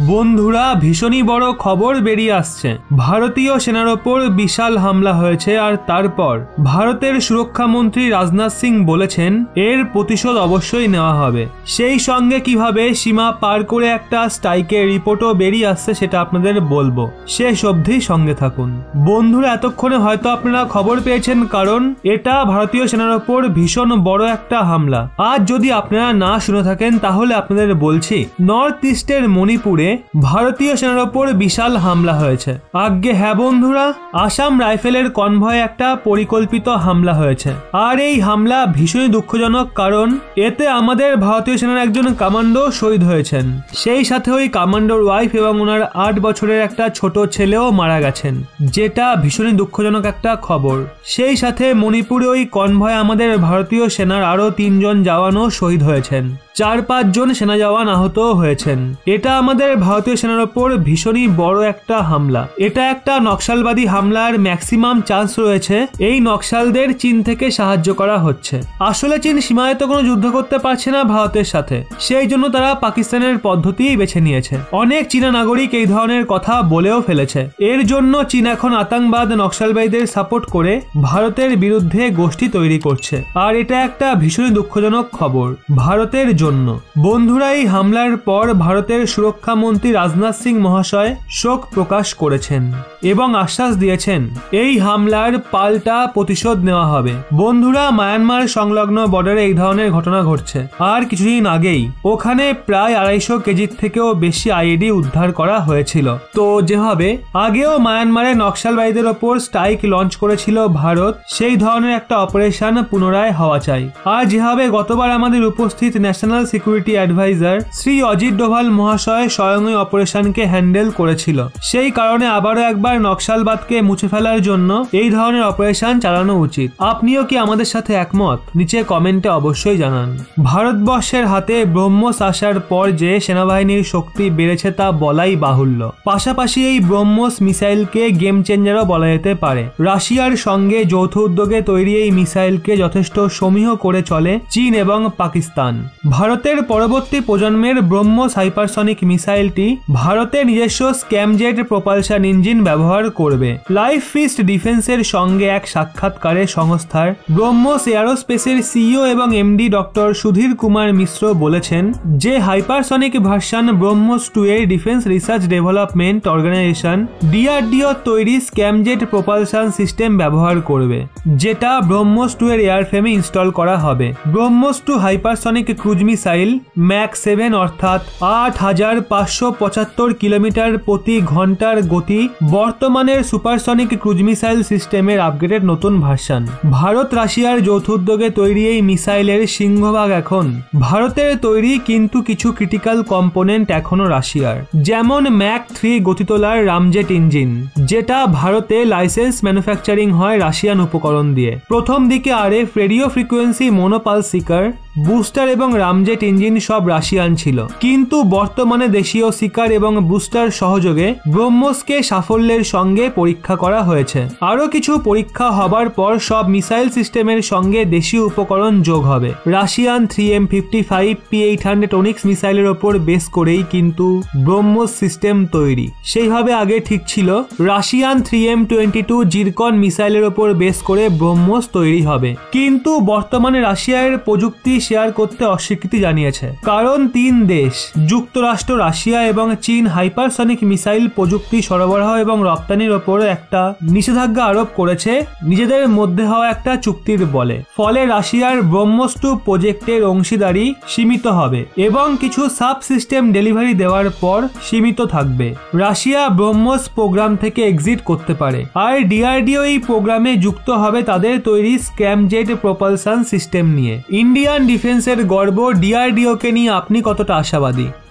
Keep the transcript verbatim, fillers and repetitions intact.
বন্ধুরা ভীষণই বড় খবর বেরিয়ে আসছে। ভারতীয় সেনার ওপর বিশাল হামলা হয়েছে আর তারপর ভারতের সুরক্ষা মন্ত্রী রাজনাথ সিং বলেছেন এর প্রতিশোধ অবশ্যই নেওয়া হবে। সেই সঙ্গে কিভাবে সীমা পার করে একটা স্ট্রাইকের রিপোর্টও বেরিয়ে আসছে সেটা আপনাদের বলবো, শেষ অবধি সঙ্গে থাকুন। বন্ধুরা এতক্ষণে হয়তো আপনারা খবর পেয়েছেন কারণ এটা ভারতীয় সেনার ওপর ভীষণ বড় একটা হামলা। আজ যদি আপনারা না শুনে থাকেন তাহলে আপনাদের বলছি, নর্থ ইস্টের মণিপুরে ভারতীয় সেনার ওপর বিশাল হামলা হয়েছে। আজ্ঞে হ্যাঁ বন্ধুরা, আসাম রাইফেলের কনভয়ে একটা পরিকল্পিত হামলা হয়েছে। আর এই হামলা ভীষণই দুঃখজনক কারণ এতে আমাদের ভারতীয় সেনার একজন কমান্ডো শহীদ হয়েছেন, সেই সাথে ওই কমান্ডোর ওয়াইফ এবং ওনার আট বছরের একটা ছোট ছেলেও মারা গেছেন, যেটা ভীষণই দুঃখজনক একটা খবর। সেই সাথে মণিপুরে ওই কনভয়ে আমাদের ভারতীয় সেনার আরো তিনজন জওয়ানও শহীদ হয়েছেন, চার পাঁচ জন সেনা জওয়ান আহত হয়েছেন। এটা আমাদের ভারতীয় সেনার ওপর ভীষণই বড় একটা হামলা। এটা একটা নকশালবাদী হামলার ম্যাক্সিমাম চান্স রয়েছে। এই নকশালদের চীন থেকে সাহায্য করা হচ্ছে। আসলে চীন সীমায় তো কোনো যুদ্ধ করতে পারছে না ভারতের সাথে, সেই জন্য তারা পাকিস্তানের পদ্ধতিই বেছে নিয়েছে। অনেক চীনা নাগরিক এই ধরনের কথা বলেও ফেলেছে। এর জন্য চীন এখন আতঙ্কবাদ নকশালবাদীদের সাপোর্ট করে ভারতের বিরুদ্ধে গোষ্ঠী তৈরি করছে। আর এটা একটা ভীষণই দুঃখজনক খবর ভারতের জন্য। বন্ধুরা এই হামলার পর ভারতের সুরক্ষা মন্ত্রী রাজনাথ সিং মহাশয় শোক প্রকাশ করেছেন এবং আশ্বাস দিয়েছেন এই হামলার পাল্টা প্রতিশোধ নেওয়া হবে। বন্ধুরা মায়ানমার সংলগ্ন বর্ডারে এই ধরনের ঘটনা ঘটছে। আর কিছুদিন আগেই ওখানে প্রায় আড়াইশো কেজির থেকেও বেশি আইইডি উদ্ধার করা হয়েছিল। তো যেভাবে আগেও মায়ানমারে নকশালবাদীদের ওপর স্ট্রাইক লঞ্চ করেছিল ভারত, সেই ধরনের একটা অপারেশন পুনরায় হওয়া চাই। আর যেভাবে গতবার আমাদের উপস্থিত national security adviser Shri Ajit Doval মহাশয় স্বয়ং এই অপারেশনকে হ্যান্ডেল করেছিল, সেই কারণে আবারও একবার নকশালবাদকে মুছে ফেলার জন্য এই ধরনের অপারেশন চালানো উচিত। আপনিও কি আমাদের সাথে একমত? নিচে কমেন্টে অবশ্যই জানান। ভারতবর্ষের হাতে ব্রহ্মোস আসার পর যে সেনাবাহিনীর শক্তি বেড়েছে তা বলাই বাহুল্য। পাশাপাশি এই ব্রহ্মোস মিসাইলকে গেম চেঞ্জারও বলা যেতে পারে। রাশিয়ার সঙ্গে যৌথ উদ্যোগে তৈরি এই মিসাইলকে যথেষ্ট সমীহ করে চলে চীন এবং পাকিস্তান। ভারতের পরবর্তী প্রজন্মের ব্রহ্মোস হাইপারসনিক মিসাইলটি ভারতের নিজস্ব স্ক্যামজেট প্রপালশন ইঞ্জিন ব্যবহার করবে। লাইফ ফিস্ট ডিফেন্সের সঙ্গে এক সাক্ষাৎকারে সংস্থার ব্রহ্মোস এয়ারোস্পেসের সিইও এবং এমডি ডক্টর সুধীর কুমার মিশ্র বলেছেন যে হাইপারসনিক ভার্সন ব্রহ্মোস টু এর defence research development organisation DRDO তৈরি স্ক্যামজেট প্রপালশন সিস্টেম ব্যবহার করবে, যেটা ব্রহ্মোস টু এর এয়ারফ্রেমে ইনস্টল করা হবে। BrahMos two hypersonic cruise missile Mach seven অর্থাৎ আট হাজার পাঁচশো পঁচাত্তর কিলোমিটার প্রতি ঘন্টার গতি বর্তমানের সুপারসনিক ক্রুজ মিসাইল সিস্টেমের আপগ্রেডেড নতুন ভার্সন। ভারত রাশিয়ার যৌথ উদ্যোগে তৈরি এই মিসাইলের সিংহভাগ এখন ভারতের তৈরি, কিন্তু কিছু ক্রিটিক্যাল কম্পোনেন্ট এখনো রাশিয়ার, যেমন ম্যাক থ্রি গতিতোলার রামজেট ইঞ্জিন, যেটা ভারতে লাইসেন্স ম্যানুফ্যাকচারিং হয় রাশিয়ান উপকরণ দিয়ে। প্রথম দিকে RF radio frequency monopulse seeker booster এবং রামজেট ইঞ্জিন সব রাশিয়ান ছিল, কিন্তু বর্তমানে দেশীয় সিকার এবং বুস্টার সহযোগে ব্রহ্মোসকে সাফল্যের সঙ্গে পরীক্ষা করা হয়েছে। আরও কিছু পরীক্ষা হবার পর সব মিসাইল সিস্টেমের সঙ্গে দেশীয় উপকরণ যোগ হবে। Russian three M fifty five P eight hundred Onyx মিসাইলের ওপর বেস করেই কিন্তু ব্রহ্মোস সিস্টেম তৈরি। সেইভাবে আগে ঠিক ছিল Russian three M twenty two Zircon মিসাইলের ওপর বেস করে ব্রহ্মোস তৈরি হবে, কিন্তু বর্তমানে রাশিয়ার প্রযুক্তি শেয়ার করতে অস্বীকৃতি জানিয়েছে, কারণ তিন দেশ যুক্তরাষ্ট্র, রাশিয়া এবং চীন হাইপারসনিক মিসাইল প্রযুক্তি সরবরাহ এবং রপ্তানির ওপর একটা নিষেধাজ্ঞা আরোপ করেছে নিজেদের মধ্যে হওয়া একটা চুক্তির বলে। ফলে রাশিয়ার ব্রহ্মোস টু প্রজেক্টের অংশীদারি সীমিত হবে এবং কিছু সাব সিস্টেম ডেলিভারি দেওয়ার পর সীমিত থাকবে। রাশিয়া ব্রহ্মোস প্রোগ্রাম থেকে এক্সিট করতে পারে, আর ডিআরডিও এই প্রোগ্রামে যুক্ত হবে তাদের তৈরি স্ক্যামজেট প্রপালশন সিস্টেম নিয়ে। ইন্ডিয়ান ডিফেন্সের গর্ব ডিআরডিওকে নিয়ে আপনি কতটা আশাবাদী?